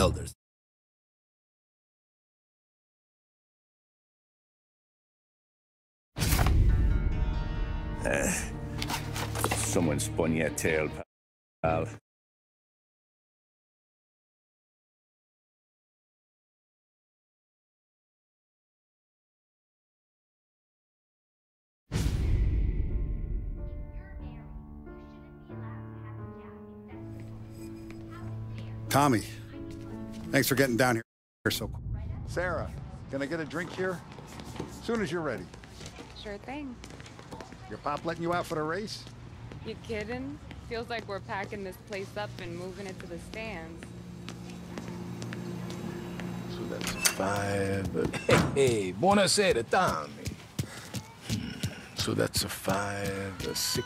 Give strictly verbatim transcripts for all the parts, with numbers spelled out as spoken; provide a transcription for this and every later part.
elders. Uh, someone spun your tail, pal. Tommy, thanks for getting down here so quick. Sarah, can I get a drink here? As soon as you're ready. Sure thing. Your pop letting you out for the race? You kidding? Feels like we're packing this place up and moving it to the stands. So that's a five. Hey, hey, buonasera, Tommy. So that's a five, a six.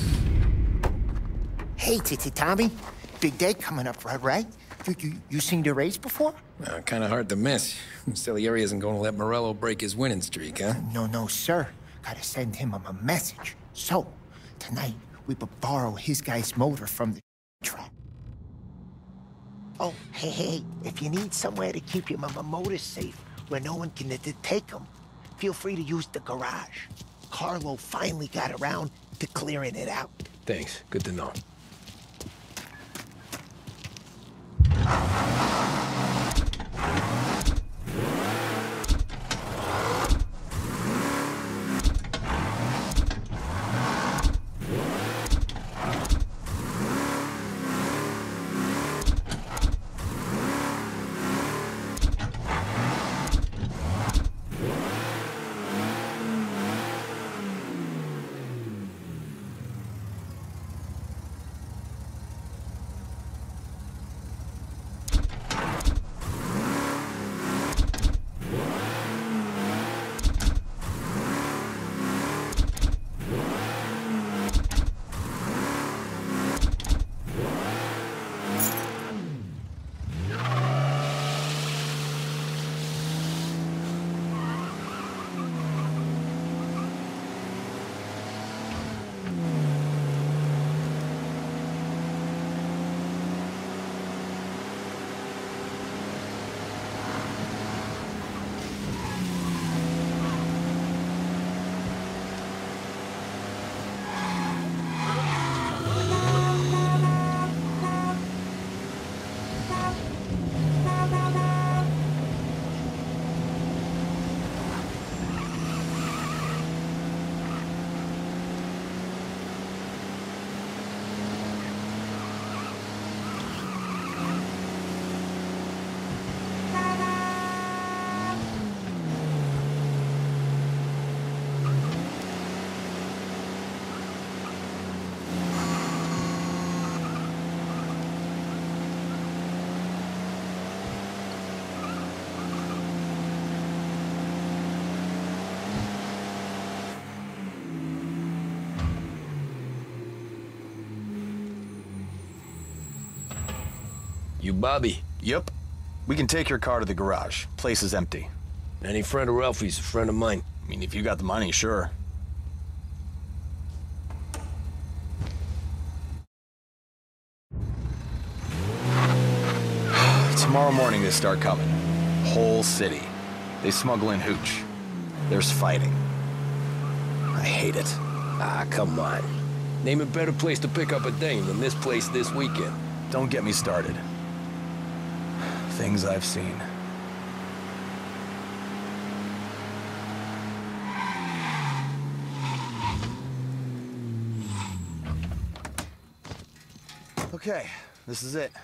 Hey, Titi Tommy. Big day coming up, right? right? You, you, you seen the race before? Uh, kind of hard to miss. Salieri isn't going to let Morello break his winning streak, huh? No, no, sir. Gotta send him a, a message. So, tonight, we will borrow his guy's motor from the track. Oh, hey, hey, if you need somewhere to keep your m motor safe, where no one can take them, feel free to use the garage. Carlo finally got around to clearing it out. Thanks. Good to know. You Bobby? Yep. We can take your car to the garage. Place is empty. Any friend of Ralphie's a friend of mine. I mean, if you got the money, sure. Tomorrow morning they start coming. Whole city. They smuggle in hooch. There's fighting. I hate it. Ah, come on. Name a better place to pick up a dame than this place this weekend. Don't get me started. Things I've seen. Okay, this is it.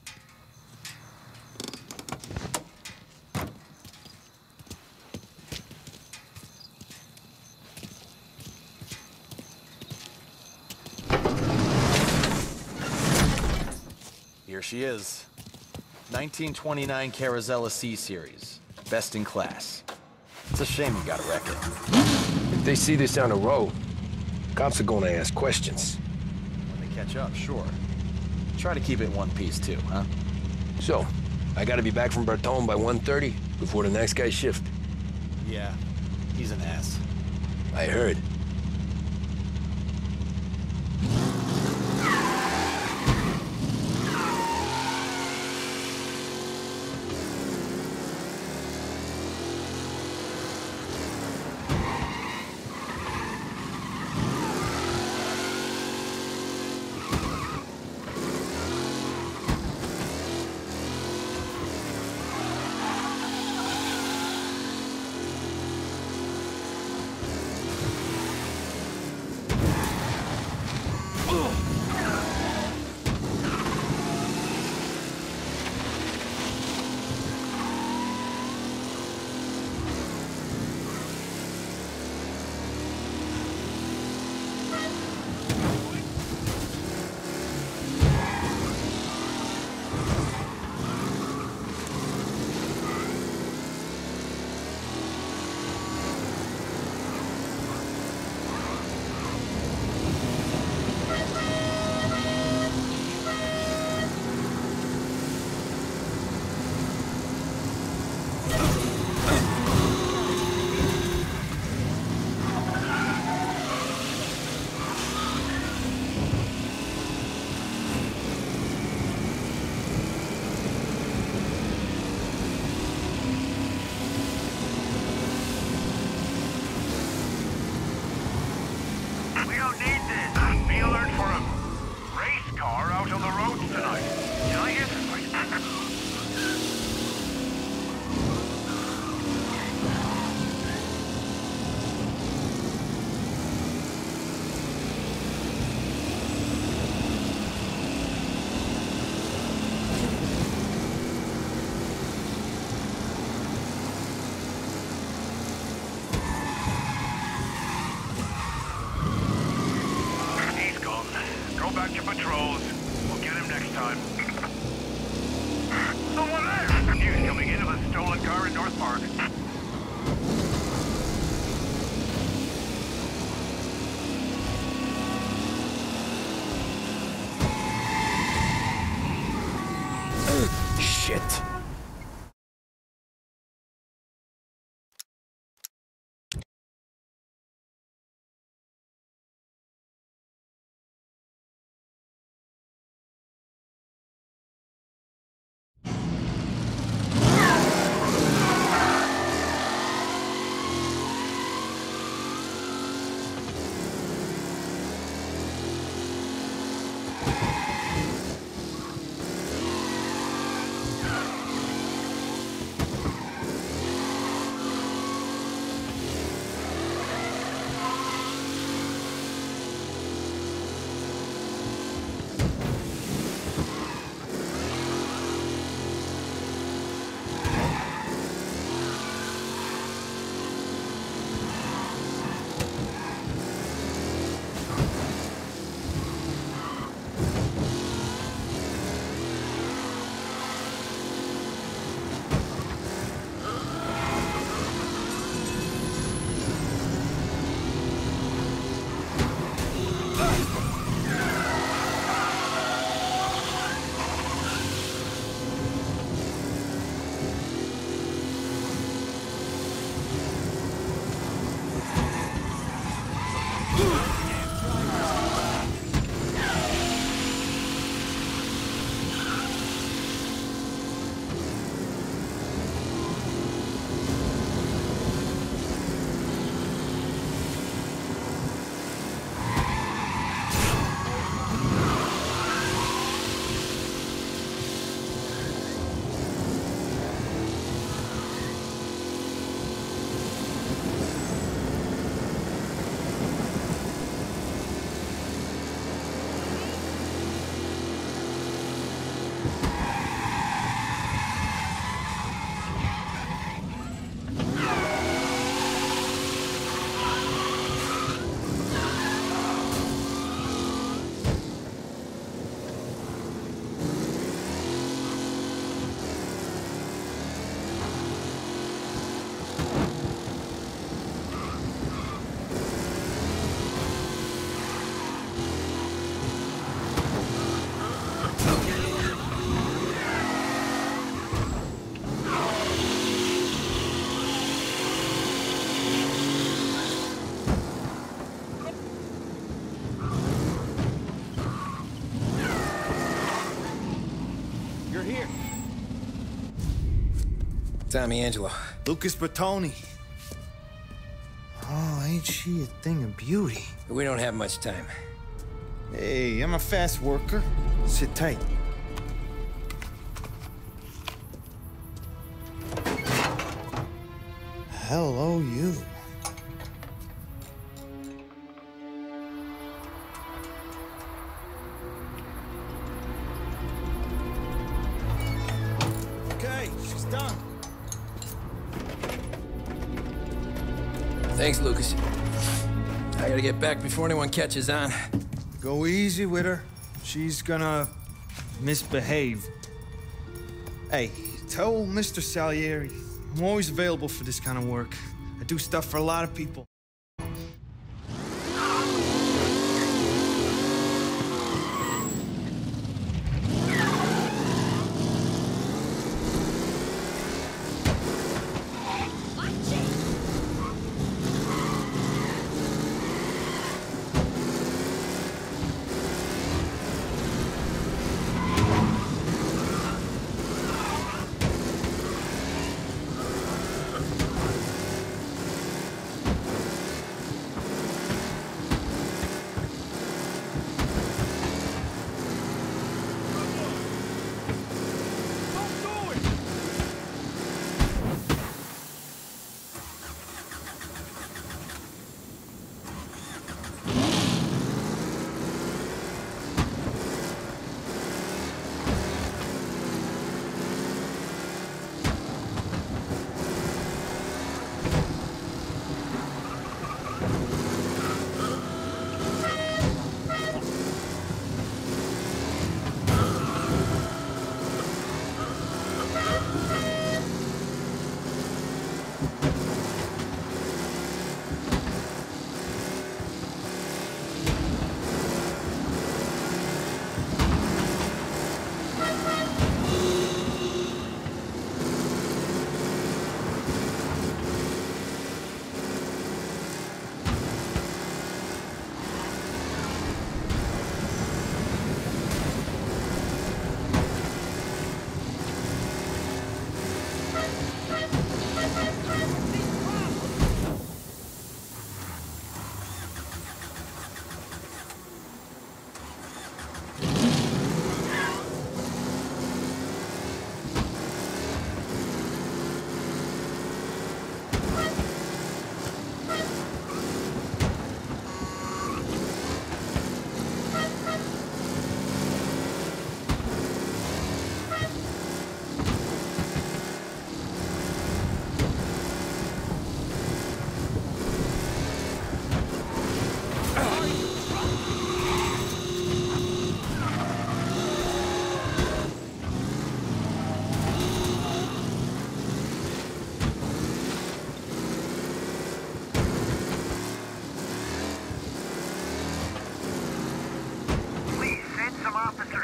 Here she is. nineteen twenty-nine Carazella C-Series. Best in class. It's a shame you got a wreck it. If they see this on the road, cops are gonna ask questions. When they catch up, sure. Try to keep it in one piece too, huh? So, I gotta be back from Bertone by one thirty before the next guy's shift. Yeah, he's an ass. I heard. Shit. Tommy Angelo. Lucas Bertoni. Oh, ain't she a thing of beauty? We don't have much time. Hey, I'm a fast worker. Sit tight. Hello, you. Okay, she's done. Thanks, Lucas. I gotta get back before anyone catches on. Go easy with her. She's gonna misbehave. Hey, tell Mister Salieri I'm always available for this kind of work. I do stuff for a lot of people.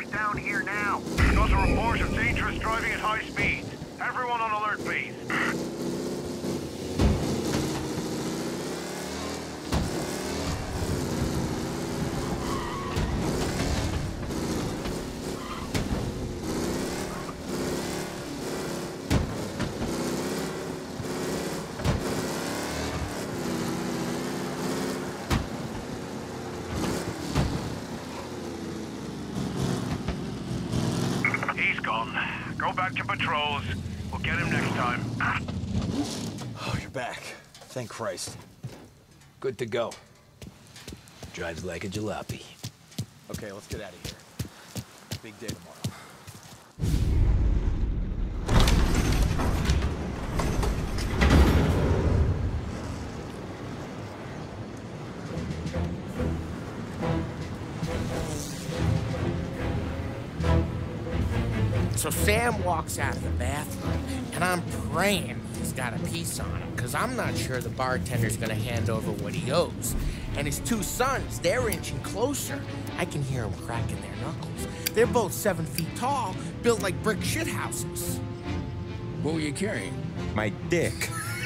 Hangar's down here now. Got a report of dangerous driving at high speeds. Everyone on alert, please. Go back to patrols. We'll get him next time. Oh, you're back. Thank Christ. Good to go. Drives like a jalopy. Okay, let's get out of here. Big day tomorrow. So Sam walks out of the bathroom, and I'm praying he's got a piece on him, because I'm not sure the bartender's gonna hand over what he owes. And his two sons, they're inching closer. I can hear them cracking their knuckles. They're both seven feet tall, built like brick shithouses. What were you carrying? My dick.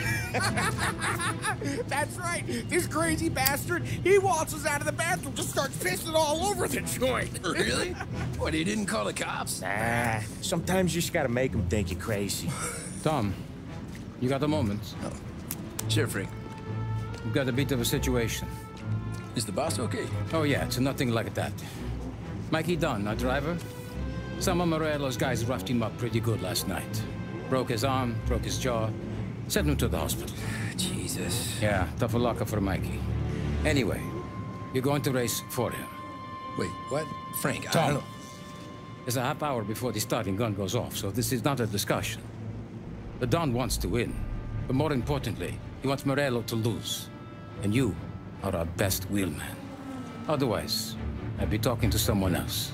That's right. This crazy bastard, he waltzes out of the bathroom, just starts pissing all over the joint. Really? What, he didn't call the cops? Nah, sometimes you just gotta make them think you're crazy. Tom, you got a moment? Oh. Sure, Frank. We've got a bit of a situation. Is the boss okay? Oh, yeah, it's nothing like that. Mikey Dunn, our driver. Some of Morello's guys roughed him up pretty good last night. Broke his arm, broke his jaw. Sent him to the hospital. Jesus. Yeah, tough luck for Mikey. Anyway, you're going to race for him. Wait, what? Frank, Tom, I don't... It's a half hour before the starting gun goes off, so this is not a discussion. The Don wants to win, but more importantly, he wants Morello to lose. And you are our best wheelman. Otherwise, I'd be talking to someone else.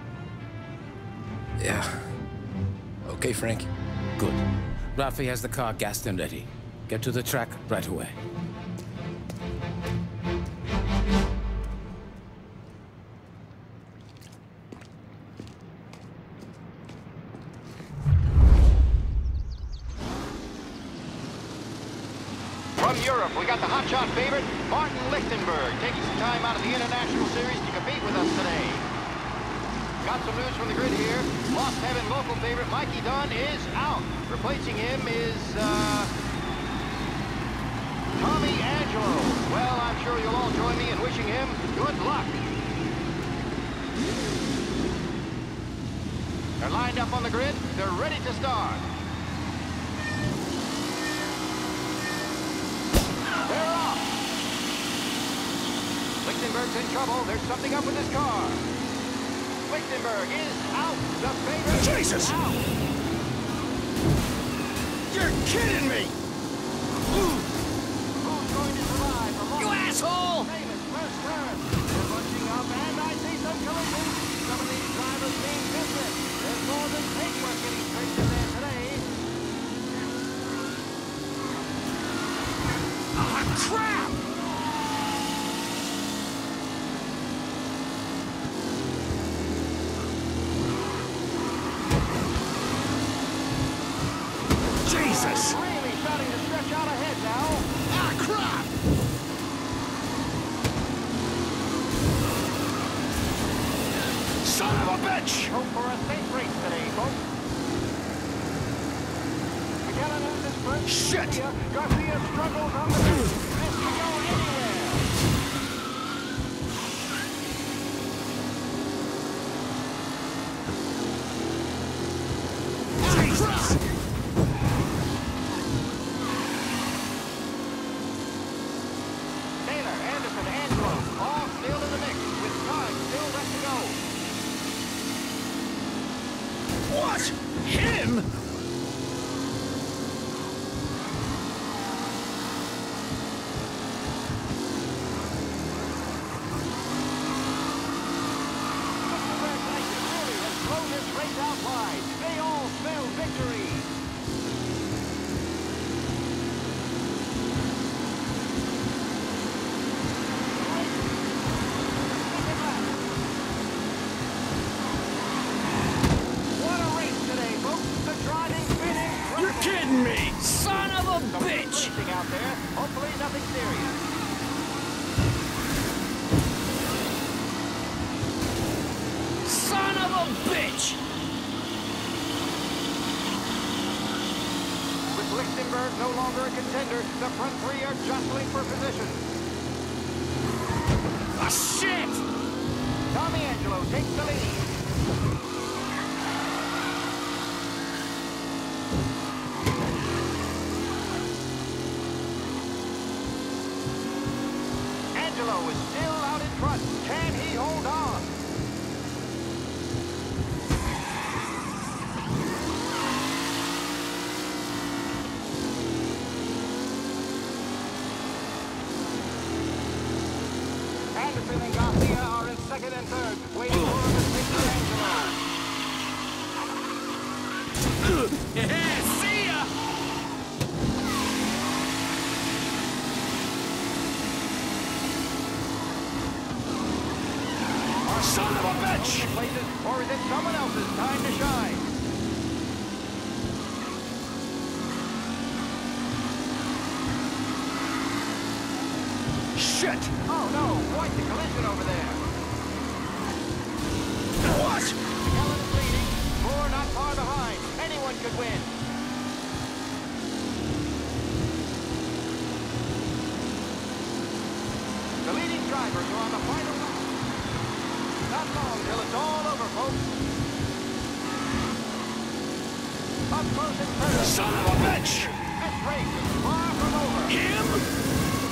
Yeah. Okay, Frank. Good. Rafi has the car gassed and ready. Get to the track right away. From Europe, we got the hotshot favorite, Martin Lichtenberg, taking some time out of the International Series to compete with us today. Got some news from the grid here. Lost Heaven local favorite Mikey Dunn is out. Replacing him is, uh... Tommy Angelo. Well, I'm sure you'll all join me in wishing him good luck. They're lined up on the grid. They're ready to start. They're off. Lichtenberg's in trouble. There's something up with his car. Lichtenberg is out. The favorite Jesus! is out. You're kidding me! Who's going to survive the You asshole! famous first turn? They're bunching up, and I see some collisions. Some of these drivers mean business. There's more than paintwork getting straight in there today. Ah, crap! Jesus! Really starting to stretch out ahead now. Ah, crap! Son of a bitch! Hope for a safe race today, folks. McKellen loses first. Shit! Garcia, Garcia struggles on the back. This can go anywhere. Jesus! Taylor, Anderson, Angelo, all still in the mix, with time still left to go. What? Him? Congratulations, really has blown this race out wide. They all spell victory. nothing serious. Son of a bitch! With Lichtenberg no longer a contender, the front three are jostling for position. Ah, shit! Tommy Angelo takes the lead. Angelo is still out in front. Can he hold on? Anderson and Garcia are in second and third, waiting for him to take to Angelo. Yeah, see ya! Son of a bitch! Places, or is it someone else's time to shine? Shit! Oh no, quite the collision over there. What? Ellen is leading, four not far behind. Anyone could win. The leading drivers are on the final lap. Not long till it's all over, folks. Up close and personal. Son of a bitch! This race is far from over. Him?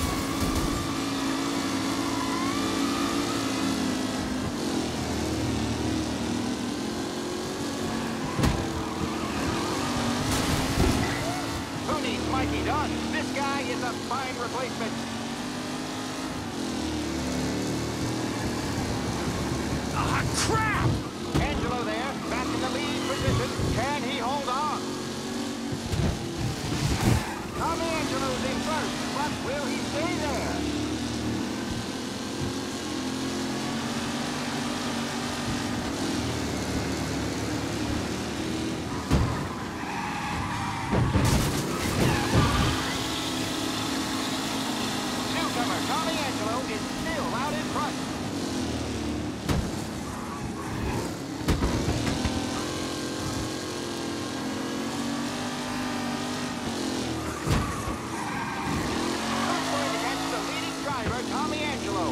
Who needs Mikey Dunn? This guy is a fine replacement. Ah, crap! Angelo there, back in the lead position. Can he hold on? Tommy Angelo's in first, but will he stay there? Newcomer Tommy Angelo is still out in front. Tommy Angelo.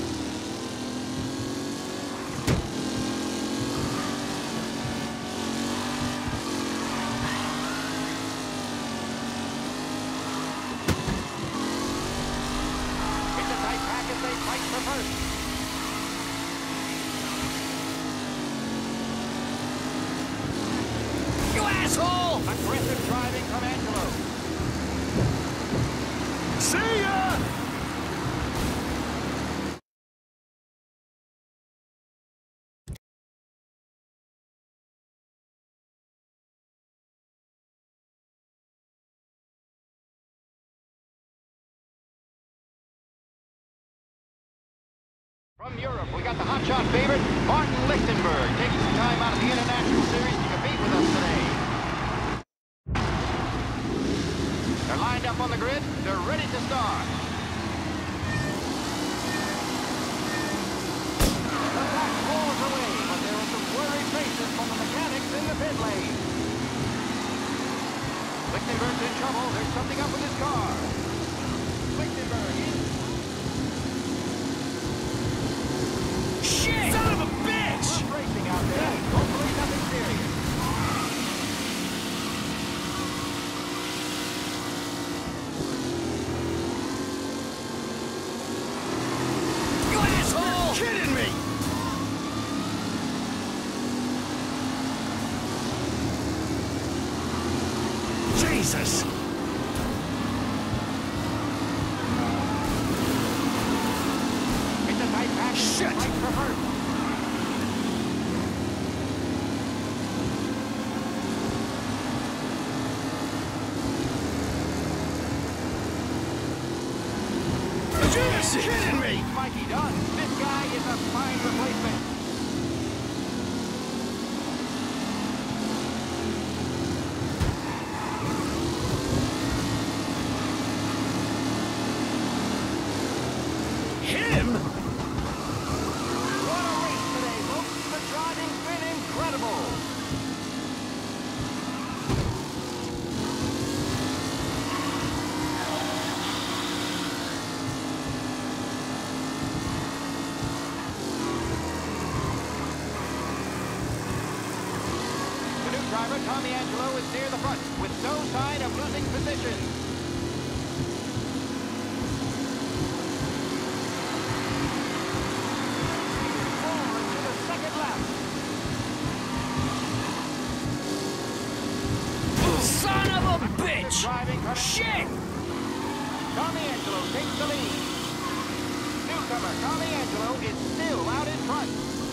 It's a tight pack as they fight for first. You asshole! Aggressive driving from Angelo. See ya! From Europe, we got the hotshot favorite, Martin Lichtenberg, taking some time out of the International Series to compete with us today. They're lined up on the grid. They're ready to start. The pack rolls away, but there are some worried faces from the mechanics in the pit lane. Lichtenberg's in trouble. There's something up with his car. Lichtenberg in. Shit! Son of a bitch! Rough racing out there. Hopefully nothing serious. You asshole! You're kidding me! Jesus! It's a tight pack. Shit! Right for first. You're kidding me! Mikey Dunn. This guy is a fine replacement. driver, Tommy Angelo, is near the front, with no sign of losing position. Forward to the second lap. Son of a bitch! Shit! Tommy Angelo takes the lead. Newcomer Tommy Angelo is still out in front.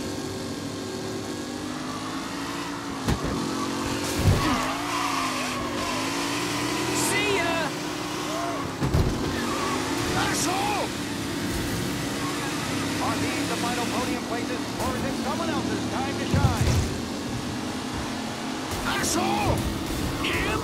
See ya! Asshole! Are these the final podium places, or is it someone else's time to shine? Asshole! Him?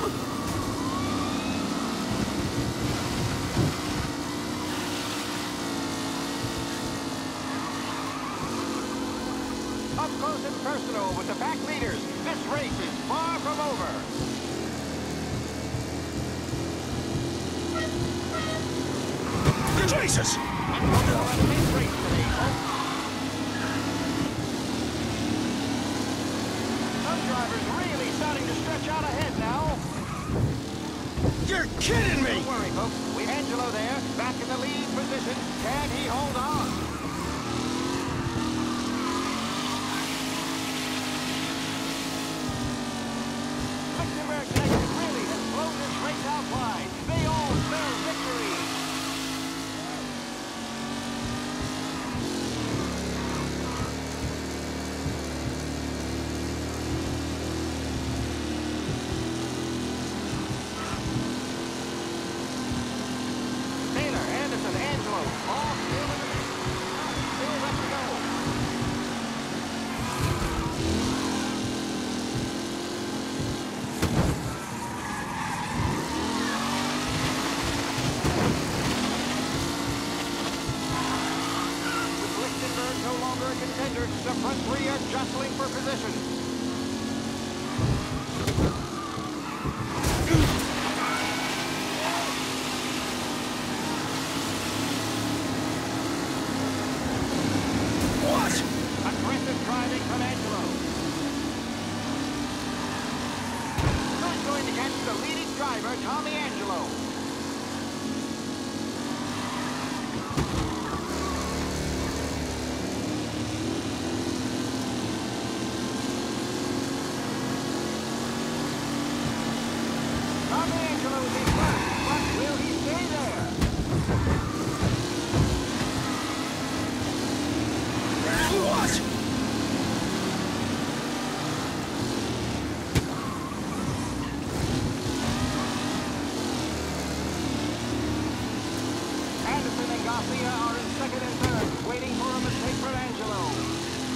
Up close and personal with the pack leaders. This race is far from over. Jesus! Race today, folks. Some drivers really starting to stretch out ahead now. You're kidding me! Don't worry, folks. With Angelo there, back in the lead position. Can he hold on? Lichtenberg Texas really has blown this race out wide. They all spell victory. Taylor, Anderson, Angelo, all still in the mix. Still left to go. With Lichtenberg no longer a contender, the front three are jostling for position. What? Aggressive driving from Angelo. Who's going to catch the leading driver, Tommy Angelo? Tommy Angelo is in front, but will he stay there? What? Anderson and Garcia are in second and third, waiting for a mistake for Angelo.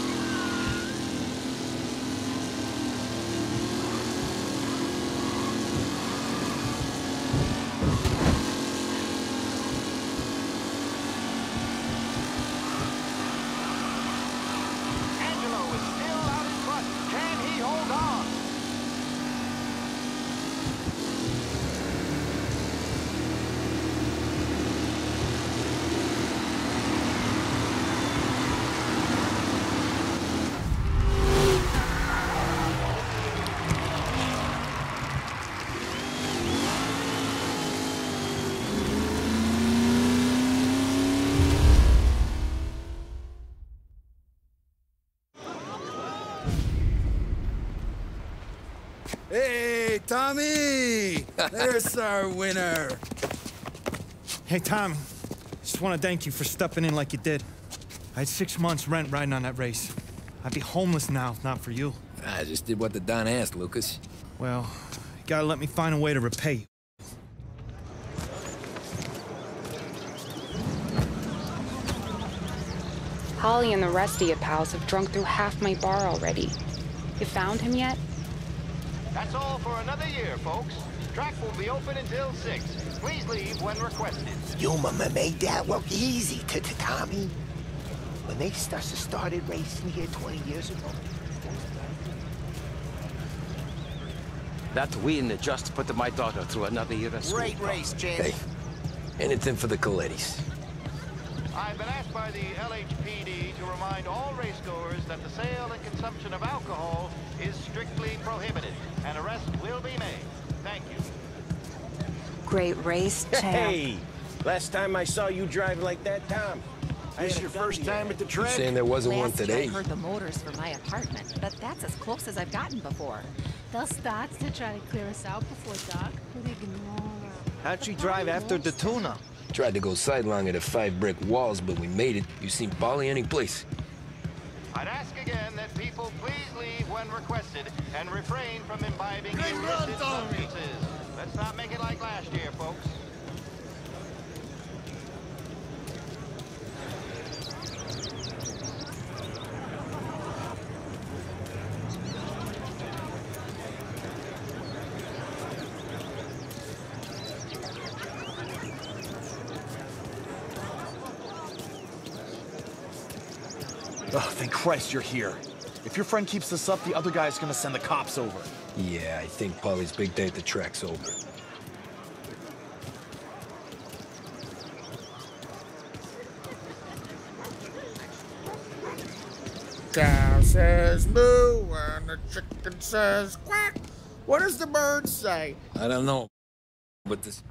Angelo is still out in front. Can he hold on? Hey, Tommy! There's our winner. Hey, Tommy. Just want to thank you for stepping in like you did. I had six months rent riding on that race. I'd be homeless now if not for you. I just did what the Don asked, Lucas. Well, you gotta let me find a way to repay you. Holly and the rest of your pals have drunk through half my bar already. You found him yet? That's all for another year, folks. Track will be open until six. Please leave when requested. You mama made that look easy to, to Tommy. When they started started racing here twenty years ago. That win just put my daughter through another year of school. Great race, James. Hey, anything for the Colettis. I've been asked by the L H P D to remind all racegoers that the sale and consumption of alcohol is strictly prohibited, great race, champ. Hey! Last time I saw you drive like that, Tom. This your first time at the track? You saying there wasn't one Last today? year I heard the motors for my apartment, but that's as close as I've gotten before. They'll start to try to clear us out before dark, but ignore her. How'd she drive after the tuna? Tried to go sidelong at the five brick walls, but we made it. You seen Polly any place? I'd ask again that people please leave when requested and refrain from imbibing Good run, illicit Tommy. substances. Let's not make it like last year, folks. Oh, thank Christ you're here. If your friend keeps this up, the other guy's gonna send the cops over. Yeah, I think Polly's big day at the track's over. Cow says moo and the chicken says quack. What does the bird say? I don't know, but this...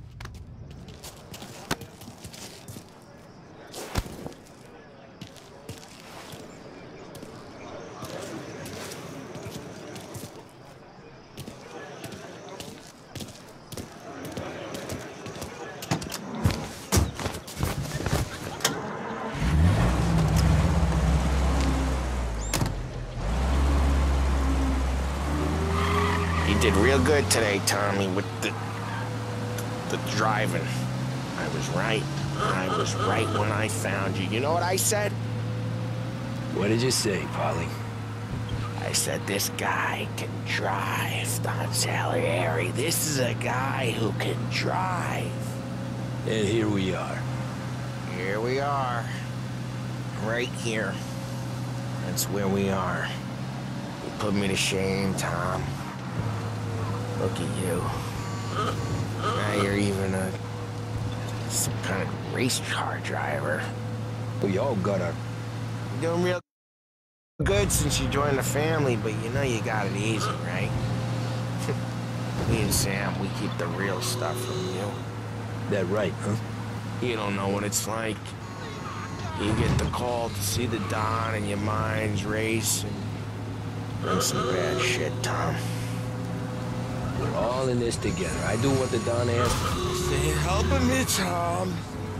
Did real good today, Tommy, with the the driving. I was right. I was right when I found you. You know what I said? What did you say, Polly? I said this guy can drive, Don Salieri. This is a guy who can drive. And here we are. Here we are. Right here. That's where we are. You put me to shame, Tom. Look at you. Now you're even a... some kind of race car driver. We all got our... You're doing real good since you joined the family, but you know you got it easy, right? Me and Sam, we keep the real stuff from you. That right, huh? You don't know what it's like. You get the call to see the Don and your mind's racing. Done some bad shit, Tom. We're all in this together. I do what the Don asks. Stay helping me, Tom.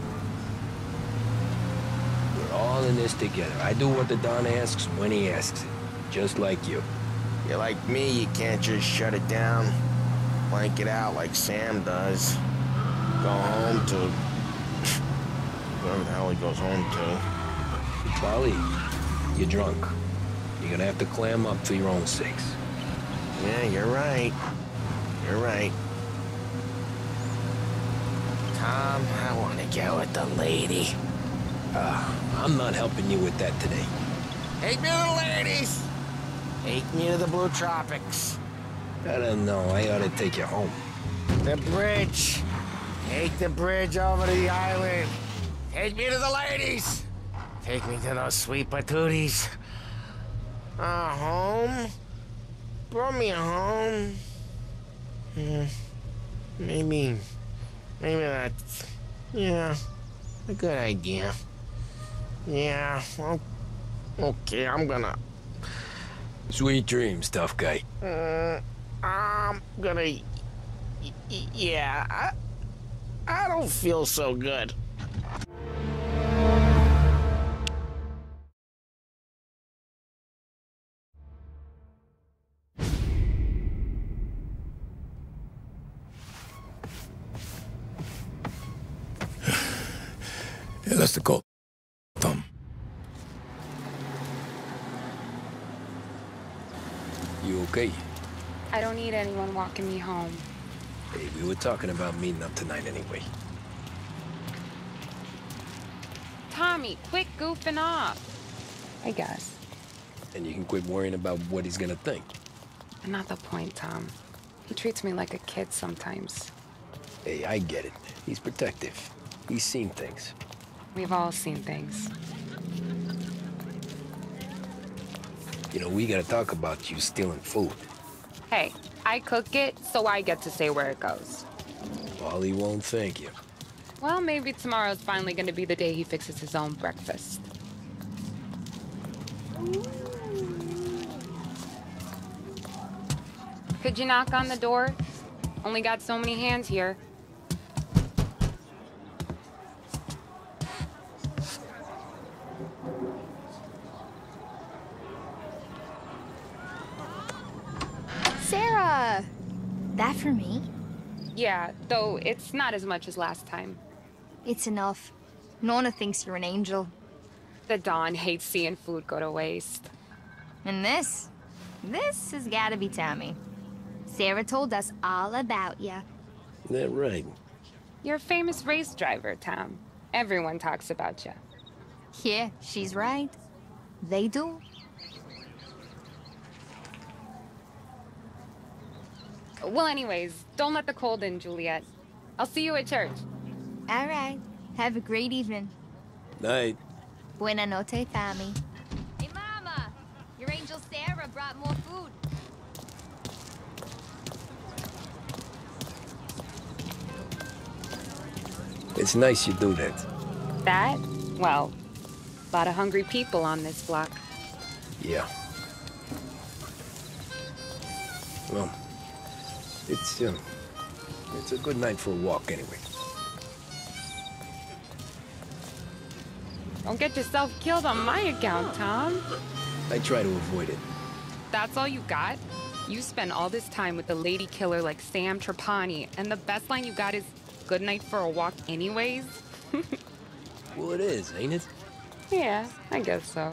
We're all in this together. I do what the Don asks when he asks it. Just like you. You're like me, you can't just shut it down. Blank it out like Sam does. Go home to... wherever the hell he goes home to. Polly, you're drunk. You're gonna have to clam up for your own sakes. Yeah, you're right. You're right. Tom, I want to get with the lady. Uh, I'm not helping you with that today. Take me to the ladies! Take me to the Blue Tropics. I don't know. I ought to take you home. The bridge. Take the bridge over to the island. Take me to the ladies. Take me to those sweet patooties. Uh, home? Brought me home. Hmm. Maybe... Maybe that's... Yeah. A good idea. Yeah, well... Okay, I'm gonna... Sweet dreams, tough guy. Uh, I'm gonna... y y yeah, I... I don't feel so good. Yeah, that's the call. Thumb. You okay? I don't need anyone walking me home. Hey, we were talking about meeting up tonight anyway. Tommy, quit goofing off. I guess. And you can quit worrying about what he's gonna think. Not the point, Tom. He treats me like a kid sometimes. Hey, I get it. He's protective. He's seen things. We've all seen things. You know, we gotta talk about you stealing food. Hey, I cook it, so I get to say where it goes. Wally won't thank you. Well, maybe tomorrow's finally gonna be the day he fixes his own breakfast. Could you knock on the door? Only got so many hands here. Sarah! That for me? Yeah, though it's not as much as last time. It's enough. Nona thinks you're an angel. The Don hates seeing food go to waste. And this? This has gotta be Tommy. Sarah told us all about you. That right? You're a famous race driver, Tom. Everyone talks about you. Yeah, she's right. They do. Well, anyways, don't let the cold in, Juliet. I'll see you at church. All right. Have a great evening. Night. Buena noche, Tommy. Hey, Mama! Your angel Sarah brought more food. It's nice you do that. That? Well, a lot of hungry people on this block. Yeah. Well, it's, um, it's a good night for a walk anyway. Don't get yourself killed on my account, Tom. I try to avoid it. That's all you got? You spend all this time with the lady killer like Sam Trapani, and the best line you got is, good night for a walk anyways? Well, it is, ain't it? Yeah, I guess so.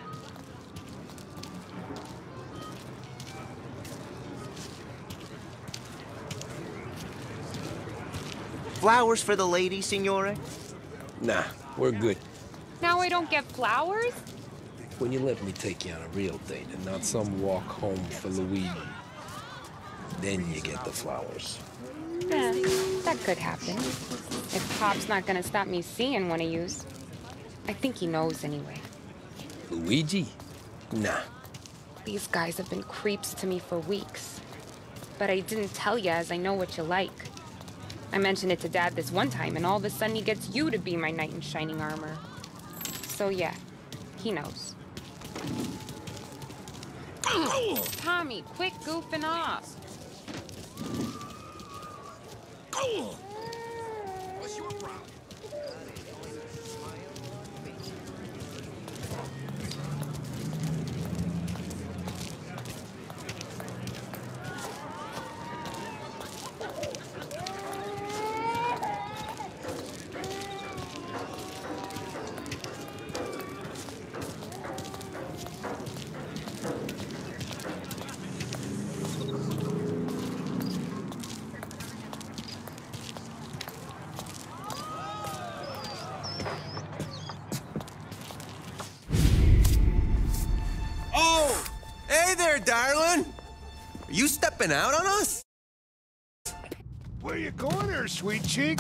Flowers for the lady, Signore? Nah, we're good. Now I don't get flowers? When you let me take you on a real date and not some walk home for Luigi, then you get the flowers. Yeah, that could happen. If Pop's not gonna stop me seeing one of yous. I think he knows anyway. Luigi? Nah. These guys have been creeps to me for weeks. But I didn't tell you as I know what you like. I mentioned it to Dad this one time, and all of a sudden he gets you to be my knight in shining armor. So yeah, he knows. Tommy, quit goofing off. What's your problem? Darling? Are you stepping out on us? Where you going there, sweet cheeks?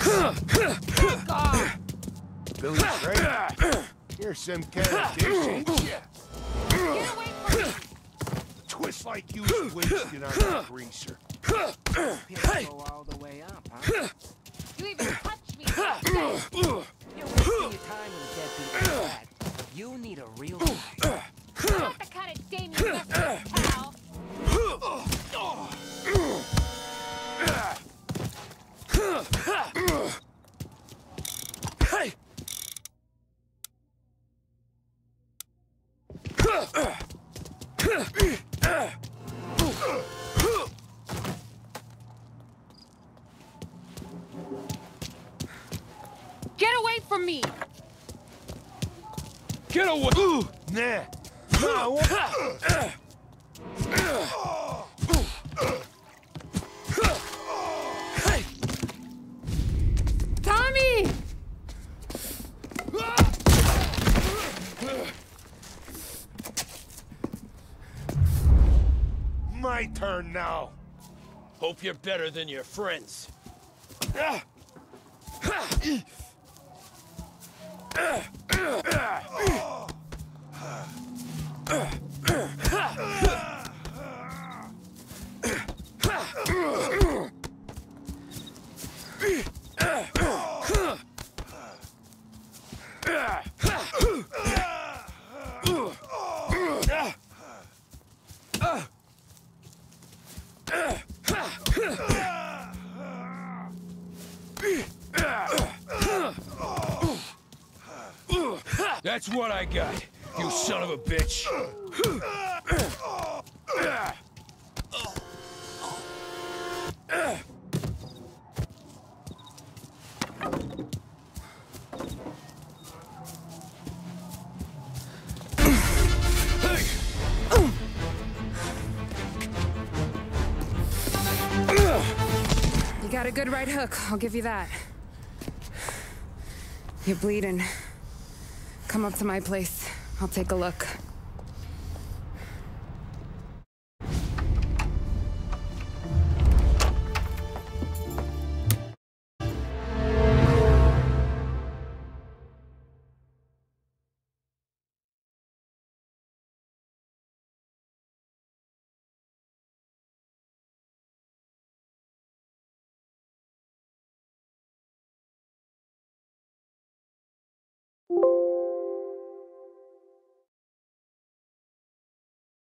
Billy Ray, you're some kind of dish, ain't ya? Get away from me! Twist like you was wasted on that greaser. Hey! Go all the way up, huh? You even touch me! You're wasting your time with a deadbeat like that. You need a real guy. Not the kind of dame you mess with, pal! Hey! Get away from me! Get away! Ooh, nah. No. Hey! Tommy! My turn now. Hope you're better than your friends. That's what I got, you son of a bitch. You got a good right hook, I'll give you that. You're bleeding. Come up to my place. I'll take a look.